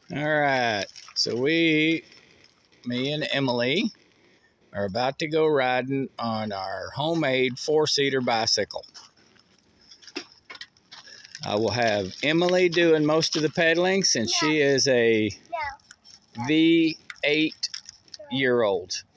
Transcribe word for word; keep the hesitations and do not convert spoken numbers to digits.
All right, so we, me and Emily, are about to go riding on our homemade four-seater bicycle. I will have Emily doing most of the pedaling since she is a V eight year old.